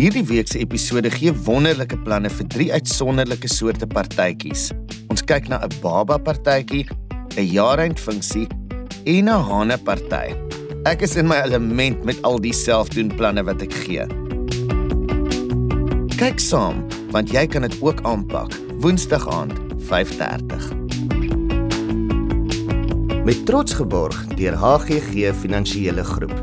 Hierdie week se episode gee wonderlike planne vir 3 uitsonderlike soorte partytjies. Ons kyk na 'n baba partytjie, 'n jaareindfunksie en 'n haneparty. Ek is in my element met al die selfdoenplanne wat ek gee. Kyk saam, want jy kan dit ook aanpak. Woensdag aand, 5:30. Met trots geborg deur HGG Finansiële Groep.